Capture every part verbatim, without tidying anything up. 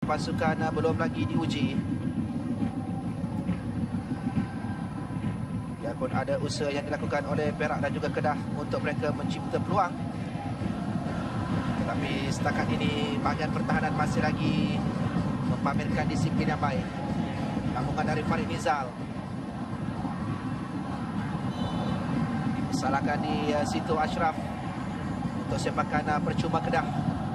pasukan uh, belum lagi diuji. Biarpun ada usaha yang dilakukan oleh Perak dan juga Kedah untuk mereka mencipta peluang, tetapi setakat ini bahagian pertahanan masih lagi mempamerkan disiplin yang baik. Gabungan dari Farid Nizal salahkan di uh, situ Ashraf untuk sepakan uh, percuma Kedah.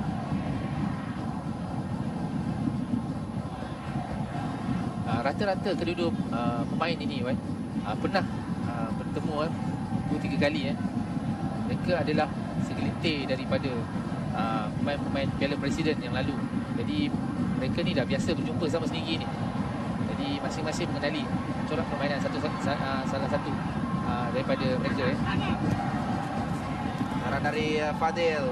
Rata-rata kedua-dua uh, pemain ini Wan, uh, pernah uh, bertemu uh, dua tiga kali eh. Mereka adalah segelintir daripada uh, pemain-pemain Piala Presiden yang lalu. Jadi mereka ni dah biasa berjumpa sama sendiri ni. Jadi masing-masing mengenali corak permainan satu uh, salah satu uh, daripada mereka eh. Arah dari uh, Fadil.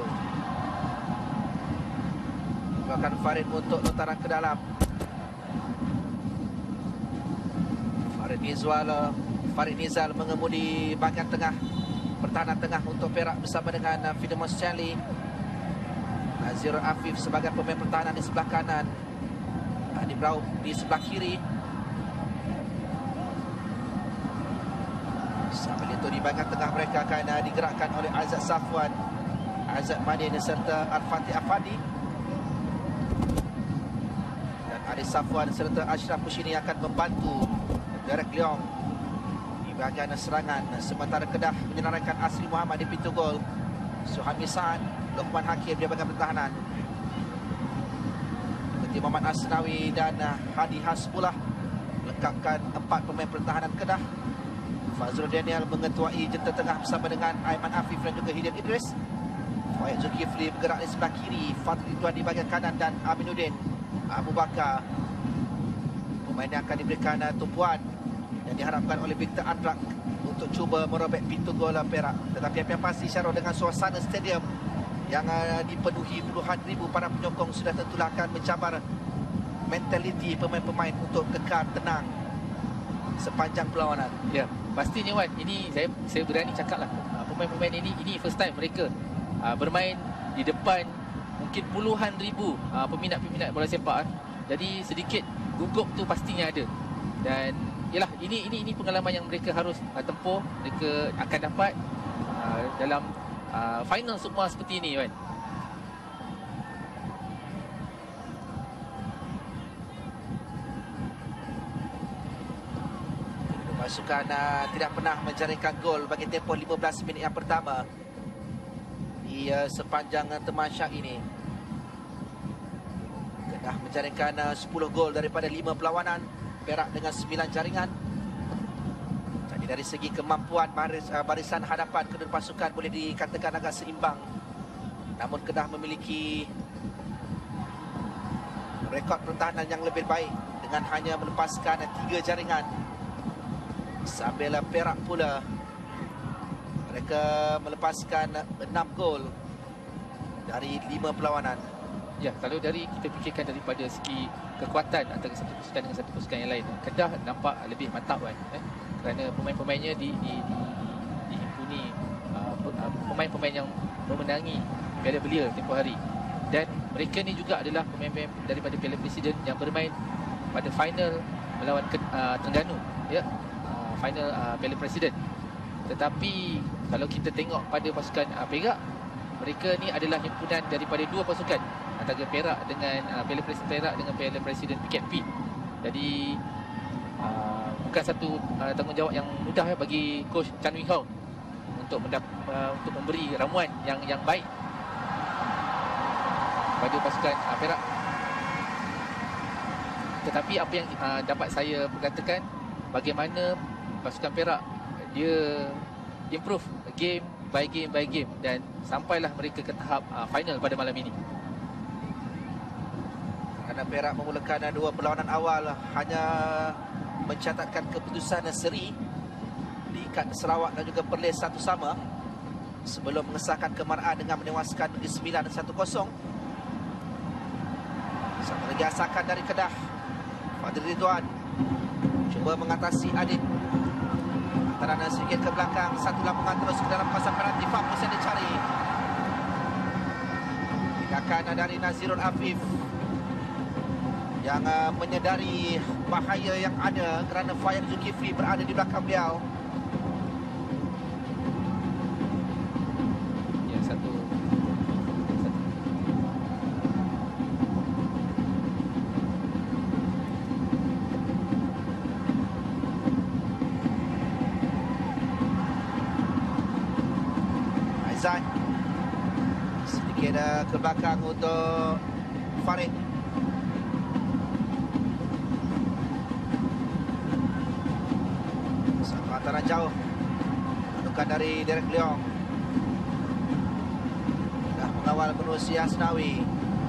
Bahkan Farid untuk lontaran ke dalam. Farid Nizal, Farid Nizal mengemudi bahagian tengah pertahanan tengah untuk Perak bersama dengan Fideman Stanley. Nazirul Afif sebagai pemain pertahanan di sebelah kanan, Adi Brauf di sebelah kiri. Sambil itu di bahagian tengah mereka akan digerakkan oleh Azad Safwan, Azad Madin serta Al-Fatih Afadi. Dan Ali Safwan serta Ashraf Pushini akan membantu Derek Leong di bahagian serangan. Sementara Kedah menyenaraikan Asri Muhammad di pintu gol, Suhami Sa'ad, Luqman Hakim di bahagian pertahanan. Seperti Muhammad Asnawi dan Hadi Hasbullah melengkapkan empat pemain pertahanan Kedah. Fazrul Daniel mengetuai jentera tengah bersama dengan Aiman Afif dan juga Hidayat Idris. Faik Zulkifli bergerak di sebelah kiri, Fadli Tuan di bahagian kanan dan Aminuddin Abu Bakar. Pemain yang akan diberikan tumpuan yang diharapkan oleh Victor Adrak untuk cuba merobek pintu gol Perak. Tetapi yang pasti Syarul, dengan suasana stadium yang uh, dipenuhi puluhan ribu para penyokong, sudah tentulah akan mencabar mentaliti pemain-pemain untuk kekal tenang sepanjang perlawanan. Ya, pastinya Wan, ini saya saya berani cakap lah, pemain-pemain ini ini first time mereka uh, bermain di depan mungkin puluhan ribu uh, peminat-peminat bola sepak. Jadi sedikit gugup tu pastinya ada. Dan yalah, ini ini ini pengalaman yang mereka harus uh, tempuh. Mereka akan dapat uh, dalam uh, final semua seperti ini kan. Pasukan uh, tidak pernah menjaringkan gol bagi tempoh lima belas minit yang pertama di uh, sepanjang uh, temasyak ini. Kedah menjaringkan uh, sepuluh gol daripada lima perlawanan, Perak dengan sembilan jaringan. Jadi dari segi kemampuan baris, uh, barisan hadapan kedua pasukan boleh dikatakan agak seimbang. Namun Kedah memiliki rekod pertahanan yang lebih baik dengan hanya melepaskan uh, tiga jaringan. Sambil Perak pula mereka melepaskan enam gol dari lima perlawanan. Ya, kalau dari kita fikirkan daripada segi kekuatan antara satu pasukan dengan satu pasukan yang lain, Kedah nampak lebih mantap kan, eh? Kerana pemain-pemainnya di, di, di, dihimpuni uh, pemain-pemain yang memenangi Piala Belia tempoh hari. Dan mereka ni juga adalah pemain-pemain daripada Piala Presiden yang bermain pada final melawan uh, Terengganu, ya, uh, final uh, Piala Presiden. Tetapi kalau kita tengok pada pasukan uh, Perak, mereka ni adalah himpunan daripada dua pasukan, antara Perak dengan uh, Piala Presiden Perak dengan Piala Presiden P K P. Jadi uh, bukan satu uh, tanggungjawab yang mudah ya, bagi coach Chan Wing Hong untuk mendap, uh, untuk memberi ramuan yang yang baik pada pasukan uh, Perak. Tetapi apa yang uh, dapat saya perkatakan, bagaimana pasukan Perak dia improve game by game by game dan sampailah mereka ke tahap uh, final pada malam ini. Kerana Perak memulakan dua perlawanan awal hanya mencatatkan keputusan seri di Kad Sarawak dan juga Perlis satu sama sebelum mengesahkan kemaraan dengan menewaskan Negeri Sembilan satu kosong. Satu lagi asakan dari Kedah, Fadil Ridwan cuba mengatasi Adit. Antara sedikit ke belakang, satu lampungan terus ke dalam kawasan penalti. Fokus yang dicari, tindakan dari Nazirul Afif. yang uh, menyedari bahaya yang ada kerana Fayan Zulkifli berada di belakang beliau. Ya, satu, satu. Aizan sedikit uh, ke belakang untuk Farid. Satu hantaran jauh, anukan dari Derek Leong. Dah mengawal menerusi Asnawi.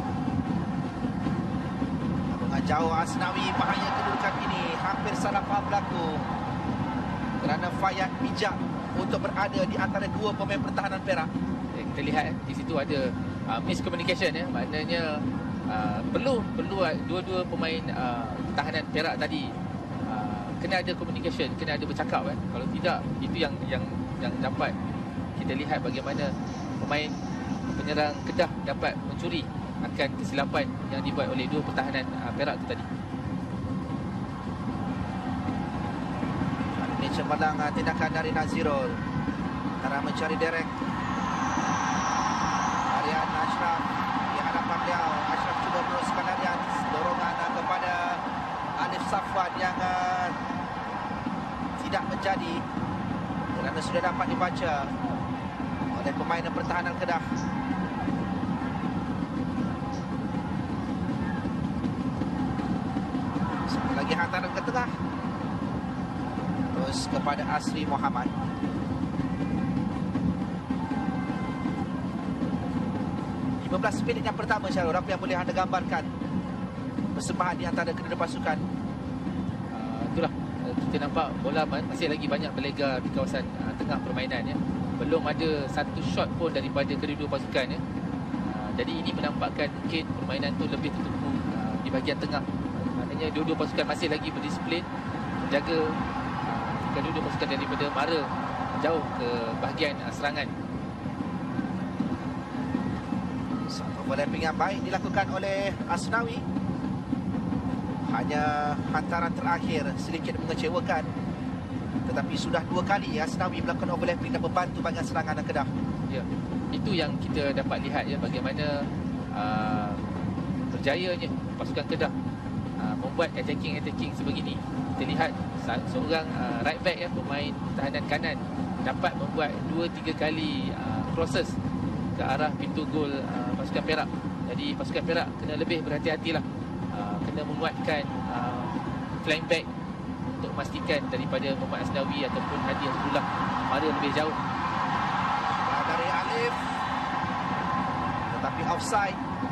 Dengan jauh Asnawi, bahaya kedudukan ini. Hampir salah faham berlaku kerana Fayan bijak untuk berada di antara dua pemain pertahanan Perak. Eh, kita lihat eh, di situ ada uh, miscommunication ya, maknanya uh, perlu perlu uh, dua-dua pemain uh, pertahanan Perak tadi uh, kena ada communication, kena ada bercakap kan. Kalau tidak, itu yang yang yang dapat kita lihat bagaimana pemain penyerang Kedah dapat mencuri akan kesilapan yang dibuat oleh dua pertahanan uh, Perak itu tadi. Ini cemerlang uh, tindakan dari Nazirul. Cara mencari Derek. Harian Ashraf di hadapan beliau. Ashraf cuba meneruskan harian. Dorongan uh, kepada Alif Safwan yang uh, tidak menjadi kerana sudah dapat dibaca oleh pemain pertahanan Kedah. Satu lagi hantaran ke tengah. Terus kepada Asri Muhammad. lima belas minit yang pertama, Syarul, apa yang boleh anda gambarkan persembahan di antara kedua pasukan? Uh, itulah uh, kita nampak bola masih lagi banyak berlega di kawasan uh, tengah permainan ya. Belum ada satu shot pun daripada kedua-dua pasukan ya. Uh, jadi ini menampakkan mungkin permainan tu lebih tertumpu uh, di bahagian tengah. Uh, maknanya dua-dua pasukan masih lagi berdisiplin menjaga uh, kedua-dua pasukan daripada mara jauh ke bahagian uh, serangan. Overlapping yang baik dilakukan oleh Asnawi. Hanya hantaran terakhir sedikit mengecewakan. Tetapi sudah dua kali Asnawi melakukan overlapping dan membantu bahagian serangan Kedah. Ya, itu yang kita dapat lihat ya, bagaimana uh, berjayanya pasukan Kedah uh, membuat attacking-attacking sebegini. Kita lihat seorang uh, right back ya, pemain pertahanan kanan dapat membuat dua tiga kali uh, crosses ke arah pintu gol uh, pasukan Perak. Jadi pasukan Perak kena lebih berhati-hatilah, uh, kena menguatkan uh, flank back untuk memastikan daripada Muhammad Asnawi ataupun Hadi Hasbullah mara lebih jauh. Dari Alif, tetapi offside.